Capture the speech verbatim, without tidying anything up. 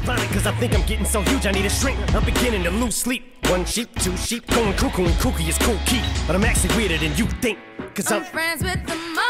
blinded cause I think I'm getting so huge I need a shrink. I'm beginning to lose sleep. One sheep, two sheep, going cuckoo and kooky is cool key. But I'm actually weirder than you think, cause I'm, I'm friends with the